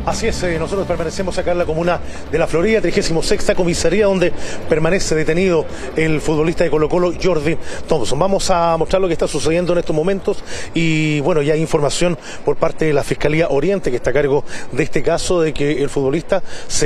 Así es, nosotros permanecemos acá en la comuna de La Florida, 36ª comisaría, donde permanece detenido el futbolista de Colo-Colo, Jordi Thompson. Vamos a mostrar lo que está sucediendo en estos momentos y bueno, ya hay información por parte de la Fiscalía Oriente, que está a cargo de este caso, de que el futbolista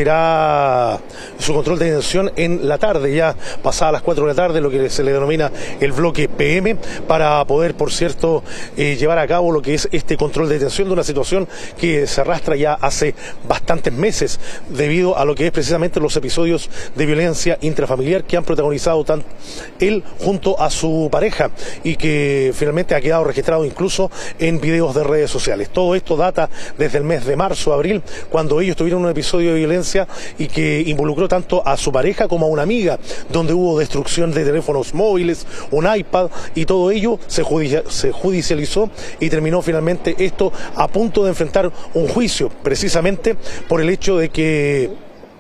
será su control de detención en la tarde, ya pasadas las 4 de la tarde, lo que se le denomina el bloque PM, para poder, por cierto, llevar a cabo lo que es este control de detención de una situación que se arrastra ya hace bastantes meses, debido a lo que es precisamente los episodios de violencia intrafamiliar que han protagonizado tanto él junto a su pareja y que finalmente ha quedado registrado incluso en videos de redes sociales. Todo esto data desde el mes de marzo, abril, cuando ellos tuvieron un episodio de violencia y que involucró tanto a su pareja como a una amiga, donde hubo destrucción de teléfonos móviles, un iPad, y todo ello se judicializó y terminó finalmente esto a punto de enfrentar un juicio, precisamente por el hecho de que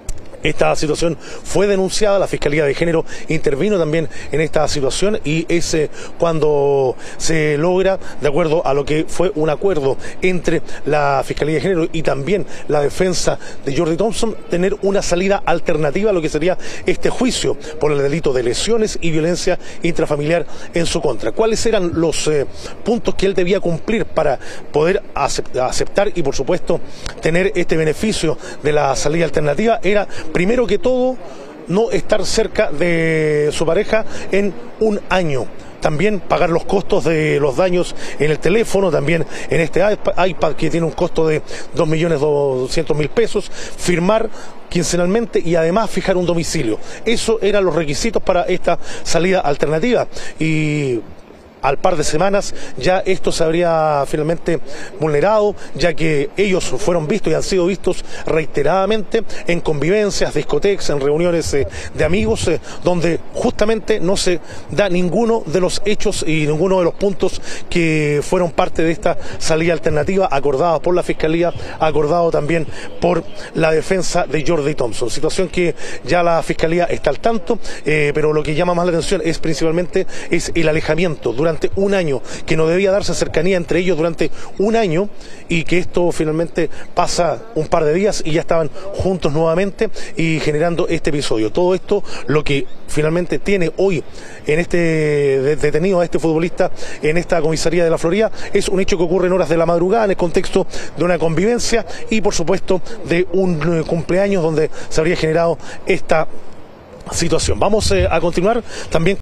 esta situación fue denunciada. La Fiscalía de Género intervino también en esta situación y es cuando se logra, de acuerdo a lo que fue un acuerdo entre la Fiscalía de Género y también la defensa de Jordi Thompson, tener una salida alternativa a lo que sería este juicio por el delito de lesiones y violencia intrafamiliar en su contra. ¿Cuáles eran los puntos que él debía cumplir para poder aceptar y, por supuesto, tener este beneficio de la salida alternativa? Era, primero que todo, no estar cerca de su pareja en un año. También pagar los costos de los daños en el teléfono, también en este iPad que tiene un costo de 2.200.000 pesos, firmar quincenalmente y además fijar un domicilio. Esos eran los requisitos para esta salida alternativa. Y al par de semanas ya esto se habría finalmente vulnerado, ya que ellos fueron vistos y han sido vistos reiteradamente en convivencias, discotecas, en reuniones de amigos, donde justamente no se da ninguno de los hechos y ninguno de los puntos que fueron parte de esta salida alternativa acordada por la Fiscalía, acordado también por la defensa de Jordi Thompson. Situación que ya la Fiscalía está al tanto, pero lo que llama más la atención es principalmente el alejamiento durante un año, que no debía darse cercanía entre ellos durante un año, y que esto finalmente pasa un par de días y ya estaban juntos nuevamente y generando este episodio. Todo esto lo que finalmente tiene hoy en este detenido a este futbolista en esta comisaría de La Florida es un hecho que ocurre en horas de la madrugada, en el contexto de una convivencia y, por supuesto, de un cumpleaños donde se habría generado esta situación. Vamos a continuar también